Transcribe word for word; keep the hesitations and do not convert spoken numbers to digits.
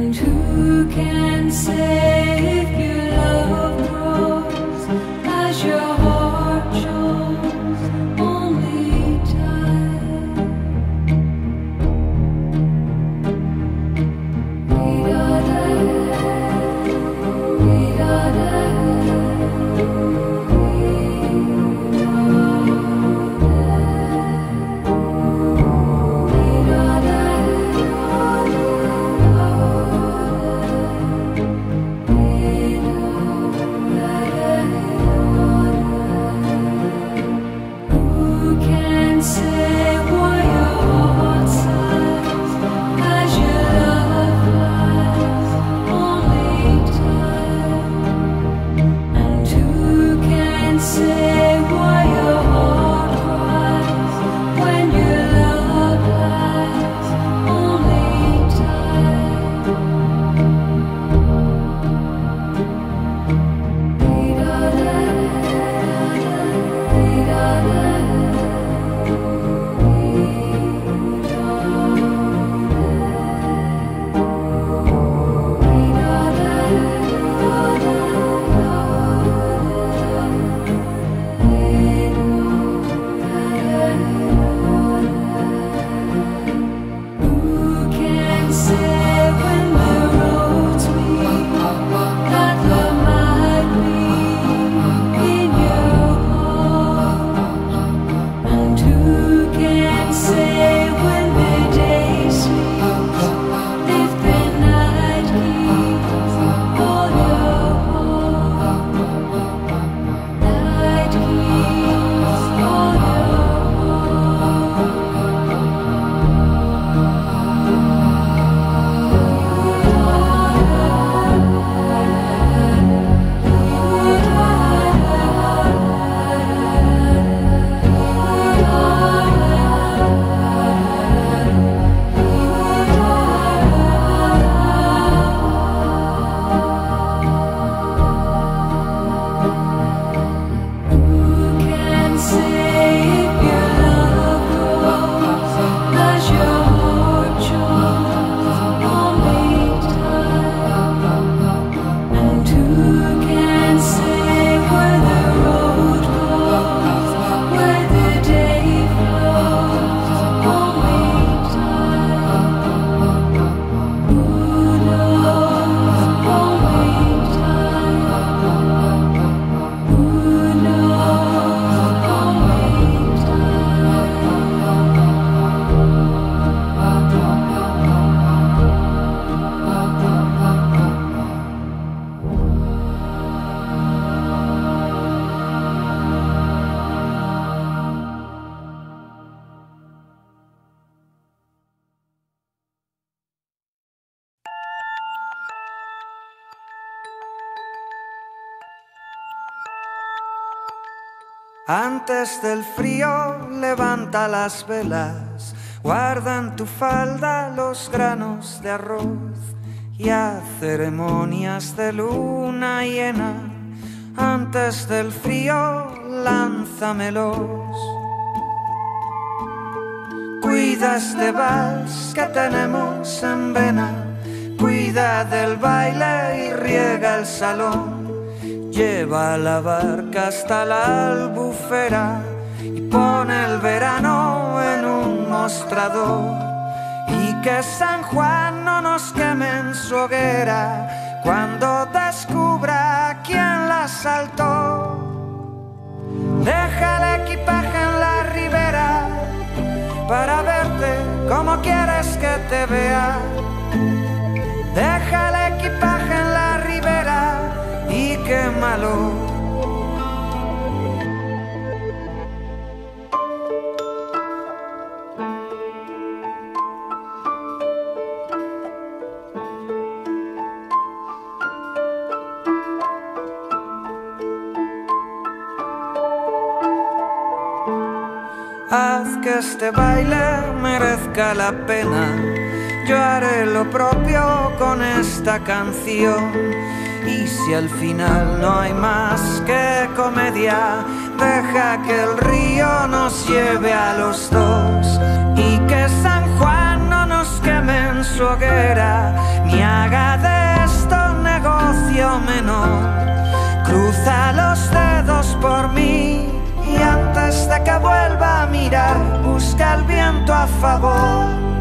And who can say if your love grows as your heart shows only time? We-da-da, we-da-da. Antes del frío levanta las velas, guarda en tu falda los granos de arroz y haz ceremonias de luna llena. Antes del frío lánzamelos. Cuida este vals que tenemos en vena, cuida del baile y riega el salón. Lleva la barca hasta la albufera y pone el verano en un mostrador. Y que San Juan no nos queme en su hoguera cuando descubra quién la asaltó. Deja el equipaje en la ribera para verte como quieres que te vea. Deja el equipaje en la ribera y quémalo. Haz que este baile merezca la pena. Yo haré lo propio con esta canción. Y si al final no hay más que comedia, deja que el río nos lleve a los dos. Y que San Juan no nos queme en su hoguera, ni haga mirar, busca el viento a favor.